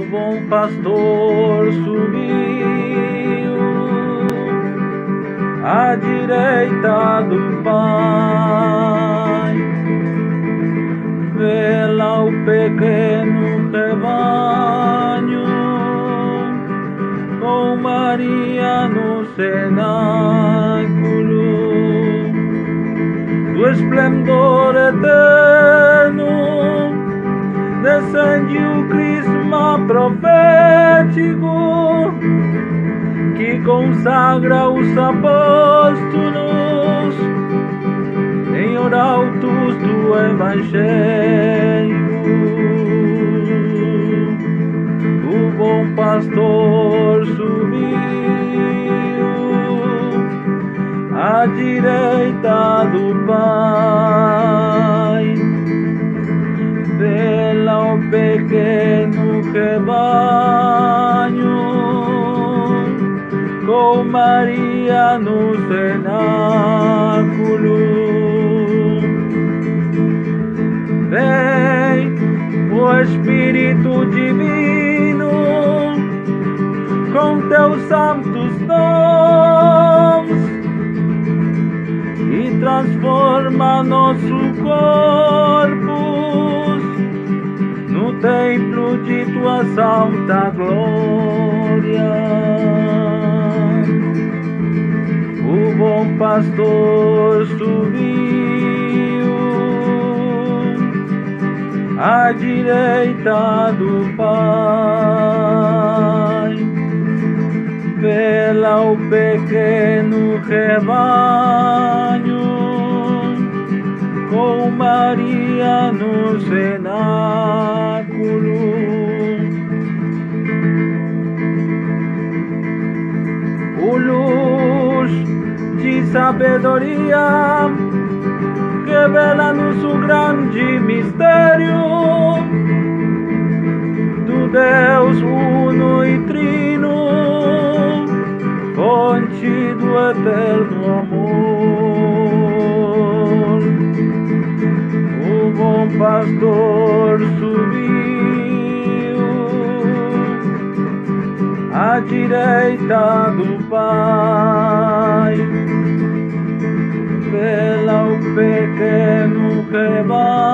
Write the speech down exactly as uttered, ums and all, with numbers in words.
bom pastor subiu à direita do Pai, vê lá o pequeno rebanho com Maria no cenáculo do esplendor eterno. Descende o crisma profético que consagra os apóstolos em orautos do Evangelho. O bom pastor subiu à direita do Pai, vê lá o pequeno rebanho com Maria no cenáculo. Vem o Espírito Divino com teus santos dons e transforma nosso corpo no templo de tua santa glória. O bom pastor subiu à direita do Pai, vê lá o pequeno rebanho com Maria no cenáculo. O luz de sabedoria revela-nos o grande mistério do Deus uno e trino, fonte do eterno amor. O bom pastor subiu à direita do Pai, vê lá o pequeno rebanho